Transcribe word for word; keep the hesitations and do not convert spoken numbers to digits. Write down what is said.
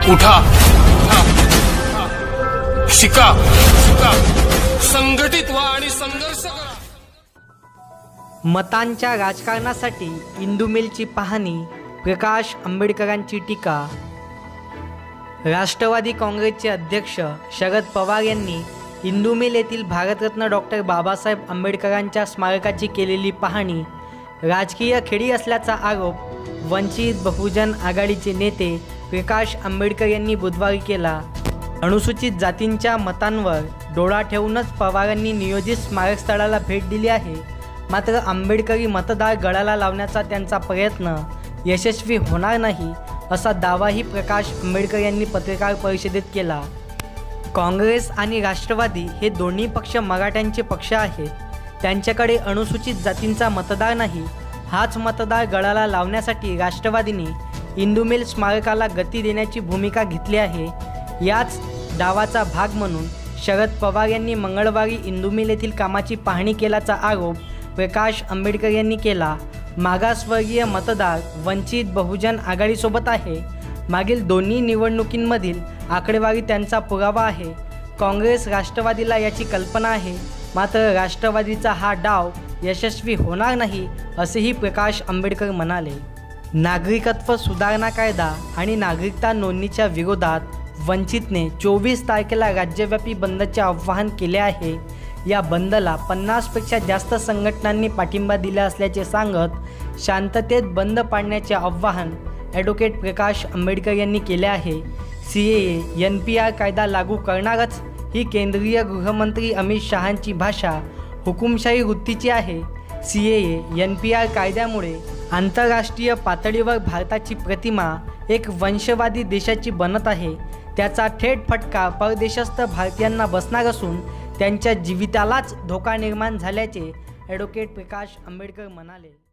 उठा, शिका, शिका, संघटित व्हा आणि संघर्ष करा। मतांच्या राजकारणासाठी इंदू मिलची पाहणी, प्रकाश आंबेडकरांची टीका। राष्ट्रवादी काँग्रेसचे अध्यक्ष शरद पवार यांनी इंदू मिल येथील भारतरत्न डॉक्टर बाबासाहेब आंबेडकरांच्या स्मारकाची केलेली पाहणी राजकीय खेळी असल्याचा आरोप वंचित बहुजन आघाडीचे नेते प्रकाश आंबेडकर यांनी बुधवारी केला। अनुसूचित जातींच्या मतांवर डोळा ठेवूनच पवारांनी नियोजित स्मारकस्थळाला भेट दिली आहे, मात्र आंबेडकरी मतदार गळाला लावण्याचा त्यांचा प्रयत्न यशस्वी होणार नाही असा दावाही प्रकाश आंबेडकर यांनी पत्रकार परिषदेत केला। काँग्रेस आणि राष्ट्रवादी हे दोन्ही पक्ष मराठ्यांचे पक्ष आहेत, त्यांच्याकडे अनुसूचित जातींचा मतदार नाही। हाच मतदार गळाला लावण्यासाठी राष्ट्रवादीने इंदू मिल स्मारकाला गती देण्याची भूमिका घेतली आहे। याच डावाचा भाग म्हणून शरद पवार यांनी मंगळवारी इंदू मिल येथील कामाची पाहणी केल्याचा आरोप प्रकाश आंबेडकर यांनी केला। मागासवर्गीय मतदार वंचित बहुजन आघाडीसोबत आहे। मागील दोन्ही निवडणुकींमधील आकडेवारी त्यांचा पुरावा आहे। काँग्रेस राष्ट्रवादीला याची कल्पना आहे, मात्र राष्ट्रवादीचा हा डाव यशस्वी होणार नाही असेही प्रकाश आंबेडकर म्हणाले। नागरिकत्व सुधारणा कायदा आणि नागरिकता नोंदणीच्या विरोधात वंचितने चोवीस तारखेला राज्यव्यापी बंदचे आवाहन केले आहे। या बंदला पन्नासपेक्षा जास्त संघटनांनी पाठिंबा दिला असल्याचे सांगत शांततेत बंद पाडण्याचे आवाहन ॲडव्होकेट प्रकाश आंबेडकर यांनी केले आहे। C A A N P R कायदा लागू करणारच ही केंद्रीय गृहमंत्री अमित शहांची भाषा हुकुमशाही वृत्तीची आहे। C A A N P R कायद्यामुळे आंतरराष्ट्रीय पातळीवर भारताची प्रतिमा एक वंशवादी देशाची बनत आहे। त्याचा थेट फटका परदेशस्थ भारतीयांना बसणार असून त्यांच्या जीवितालाच धोका निर्माण झाल्याचे ॲडव्होकेट प्रकाश आंबेडकर म्हणाले।